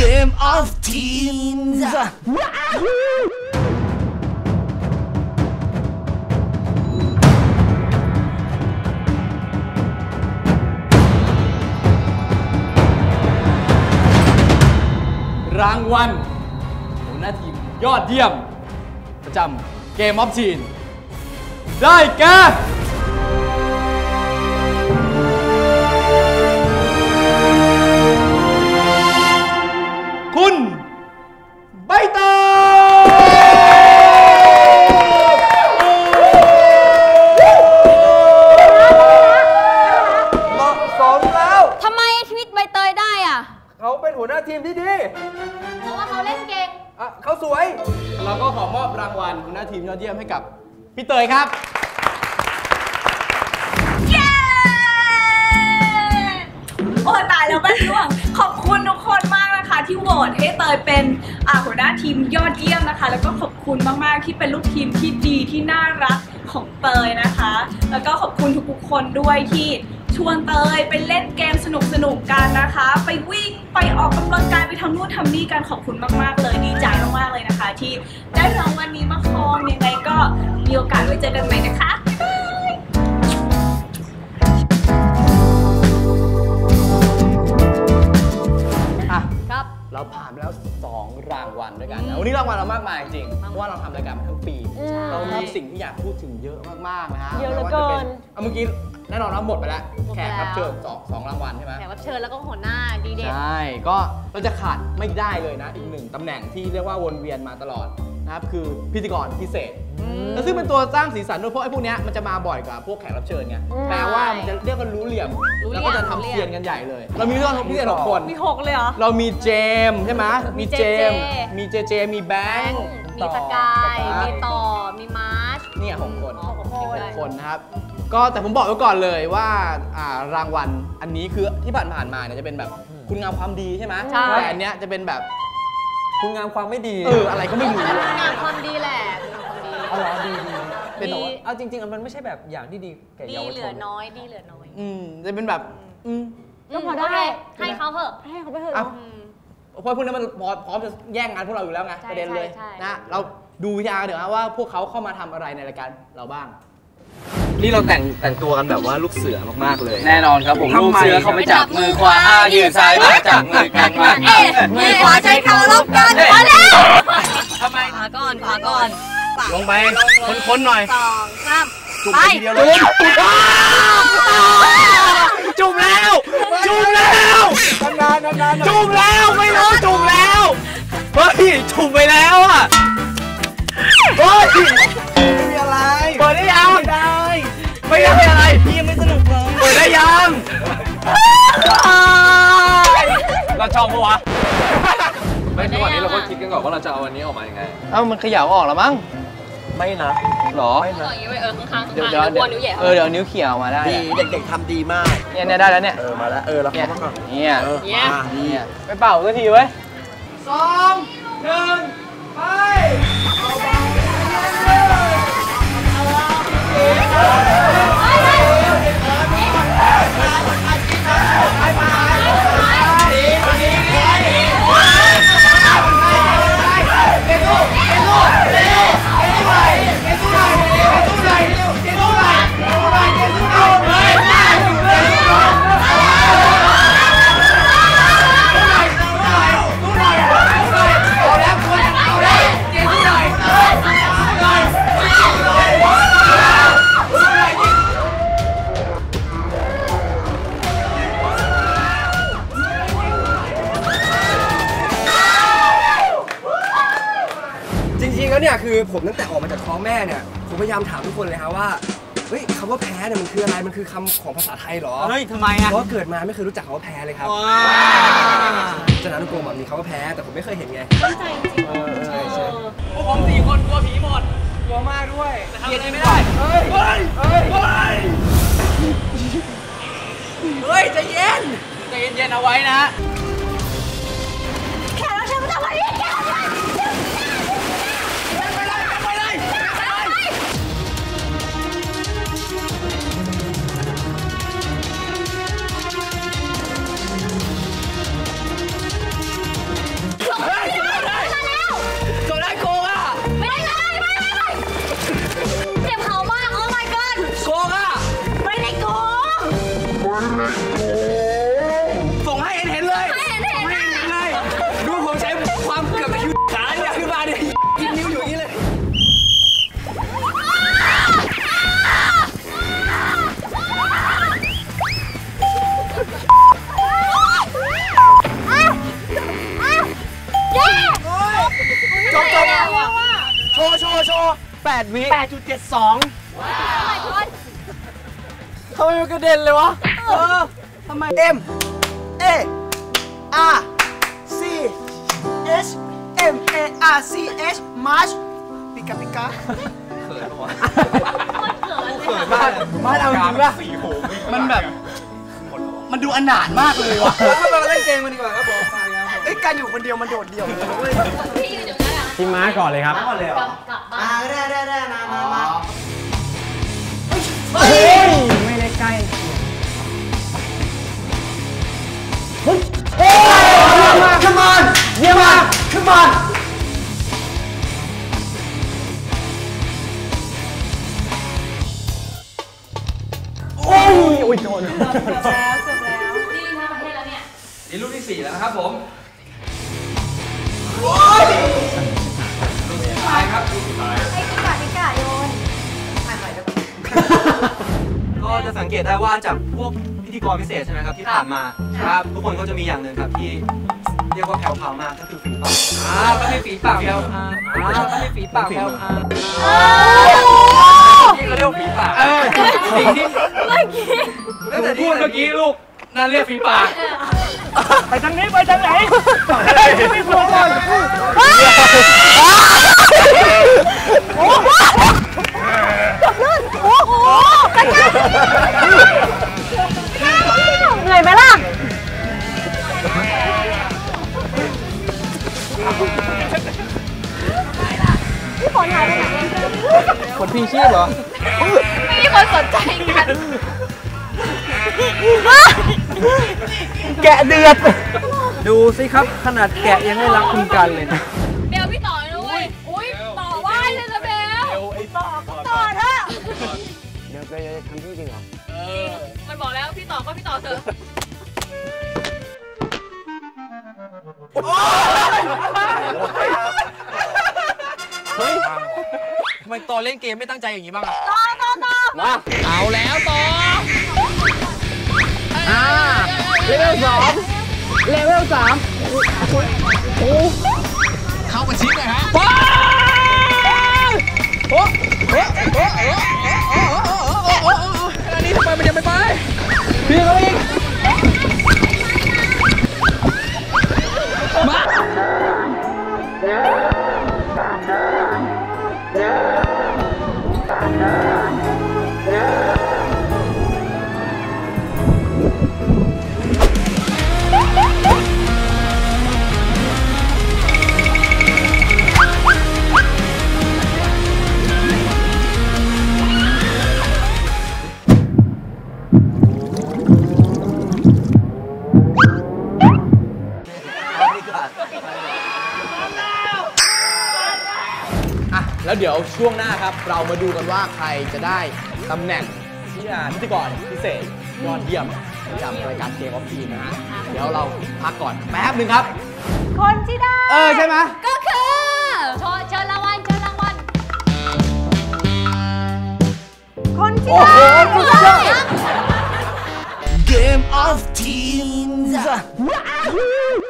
Game of Teens รางวัลหัวหน้าทีมยอดเยี่ยมประจำ Game of Teens ได้แก่คุณใบเตยเหมาะสมแล้วทำไมทวิตใบเตยได้อ่ะเขาเป็นหัวหน้าทีมที่ดีเพราะว่าเขาเล่นเก่งเขาสวยเราก็ขอมอบรางวัลหัวหน้าทีมยอดเยี่ยมให้กับพี่เตยครับโอ้ตายแล้วมันร่วงขอบคุณทุกคนมากนะคะที่โหวตให้เตยเป็นหัวหน้าทีมยอดเยี่ยมนะคะแล้วก็ขอบคุณมากๆที่เป็นลูกทีมที่ดีที่น่ารักของเตยนะคะแล้วก็ขอบคุณทุกๆคนด้วยที่ชวนเตยไปเล่นเกมสนุกๆกันนะคะไปวิ่งไปออกกำลังกายไปทำนู่นทำนี่กันขอบคุณมากๆเลยดีใจมากๆเลยนะคะที่ได้รางวัลนี้มาครองยังไงก็มีโอกาสไว้เจอกันใหม่นะคะเราผ่านไปแล้ว2รางวัลด้วยกันนะวันนี้รางวัลเรามากมายจริงเพราะว่าเราทำรายการมาทั้งปีเรามีสิ่งที่อยากพูดถึงเยอะมากๆนะฮะเยอะเหลือเกินเมื่อกี้แน่นอนว่าหมดไปแล้วแขกรับเชิญ2รางวัลใช่ไหมแขกรับเชิญแล้วก็หัวหน้าดีเด่นใช่ก็เราจะขาดไม่ได้เลยนะอีก1ตำแหน่งที่เรียกว่าวนเวียนมาตลอดนะครับคือพิธีกรพิเศษแล้วซึ่งเป็นตัวสร้างสีสันด้วยเพราะไอ้พวกนี้มันจะมาบ่อยกว่าพวกแขกรับเชิญไงแปลว่ามันจะเรียกกันรู้เหลี่ยมแล้วก็จะทำเซียนกันใหญ่เลยเรามีพิธีกรพิเศษ6 คนมี6เลยเหรอเรามีเจมใช่ไหมมีเจมมีเจมีแบงค์มีสกายมีต่อมีมาร์ชเนี่ย6 คน6 คนนะครับก็แต่ผมบอกไว้ก่อนเลยว่ารางวัลอันนี้คือที่ผ่านมาเนี่ยจะเป็นแบบคุณงามความดีใช่ไหมแต่อันเนี้ยจะเป็นแบบคุณงามความไม่ดีอะไรก็ไม่รู้งามความดีแหละเอาเหรอดีเป็นหรอเอาจริงๆมันไม่ใช่แบบอย่างที่ดีแก่เยาวชนดีเหลือน้อยดีเหลือน้อยจะเป็นแบบก็พอได้ให้เขาเถอะให้เขาไปเถอะเพราะพวกนั้นมันพร้อมจะแย่งงานพวกเราอยู่แล้วไงประเด็นเลยนะเราดูยาเดี๋ยวนะว่าพวกเขาเข้ามาทำอะไรในรายการเราบ้างนี่เราแต่งตัวกันแบบว่าลูกเสือมากๆเลยแน่นอนครับผมลูกเสือเขาไปจับมือขวายืนซ้ายมาจับมือกันมามือขวาใช้เคารพกันมาแล้วทำไมขวาก่อนลงไปค้นหน่อย 2 3ไปจุ่มแล้วจุ่มแล้วนานจุ่มแล้วไม่รู้จุ่มแล้วเฮ้ยจุ่มไปแล้วอ่ะเฮ้ยไม่มีอะไรเปิดได้ยังไม่ได้อะไรพี่ยังไม่สนุกเลยเปิดได้ยังเราชอบปะวะไม่คือวันนี้เราก็คิดกันก่อนว่าเราจะเอาวันนี้ออกมายังไงมันขยับออกแล้วมั้งไม่นะหรอข้างๆเดี๋ยวนิ้วใหญ่เดี๋ยวนิ้วเขี่ยออกมาได้ดีเด็กๆทำดีมากเนี่ยได้แล้วเนี่ยมาแล้วเราเข้ามาก่อนเนี่ยไปเป่าสักทีเว้ย2 1ไปเนี่ยคือผมตั้งแต่ออกมาจากท้องแม่เนี่ยผมพยายามถามทุกคนเลยครับว่าเฮ้ยคำว่าแพ้เนี่ยมันคืออะไรมันคือคำของภาษาไทยหรอเฮ้ยทำไมอ่ะเพราะเกิดมาไม่เคยรู้จักคำว่าแพ้เลยครับฉะนั้นกลัวมันมีคำว่าแพ้แต่ผมไม่เคยเห็นไงตั้งใจจริงใช่พวกผม4 คนกลัวผีหมดกลัวมากด้วยเย็นไม่ได้เฮ้ยใจเย็นเอาไว้นะแค่เราจะทำอะไร 8 วิ 8.72 อะไรคนทำไมมันกระเด็นเลยวะทำไม M A R C H M A R C H March ปิกาปิกาเขินปะวะเขินเลยบ้านเอาจริงป่ะมันแบบ มันดูอนาถมากเลยวะเราเล่นเกมกันดีกว่าครับผมไอ้การอยู่คนเดียวมันโดดเดี่ยวเลยเว้ยพี่ยืนอยู่นั่นแหละพี่ม้าก่อนเลยครับก่อนเลยเหรอกลับบ้านได้มาเฮ้ย ไม่ได้ใกล้ Come on เยี่ยมมาก Come on โอ้ยโดนดีทั้งประเทศแล้วเนี่ยนี่ลูกที่4แล้วนะครับผมไอ้พิกาโยนก็จะสังเกตได้ว่าจากพวกพิธีกรพิเศษใช่ไหมครับที่ผ่านมาครับทุกคนก็จะมีอย่างหนึ่งครับที่เรียกว่าแผ่วพราวมากก็คือฝีปากก็ให้ฝีปากแผ่วพราวก็ให้ฝีปากแผ่วพราวนี่เขาเรียกว่าฝีปากสิ่งที่เมื่อกี้ตั้งแต่พูดเมื่อกี้ลูกนั่นเรียกฝีปากไปทางนี้ไปทางไหนไม่พูดก่อนโอ้โหจับลื่นโอ้โหกระจายเหนื่อยไหมล่ะพี่ฝนหายไปไหนคนพีชีพเหรอไม่มีคนสนใจกันแกะเดือด ดูสิครับขนาดแกะยังไม่รักคุณกันเลยนะเบลพี่ต่อด้วยอุ้ยต่อไหว้เลยนะเบลต่อเถอะเดี๋ยวจะทำที่จริงเหรอมันบอกแล้วพี่ต่อก็พี่ต่อเถอะเฮ้ยทำไมตอนเล่นเกมไม่ตั้งใจอย่างนี้บ้างอะต่อมาเอาแล้วต่อเลเวล2เลเวล3โอ้เข้ามาชิดเลยฮะว้าวโอ้อันนี้ทำไมมันยังไม่ไปพี่เขาอีกมาแล้วเดี๋ยวช่วงหน้าครับเรามาดูกันว่าใครจะได้ตำแหน่งพิธีกรพิเศษยอดเยี่ยมประจำรายการเกมออฟทีมนะฮะเดี๋ยวเราพักก่อนแป๊บหนึ่งครับคนที่ได้ใช่ไหมก็คือเชิญรางวัลคนที่ได้คือ Game of Teams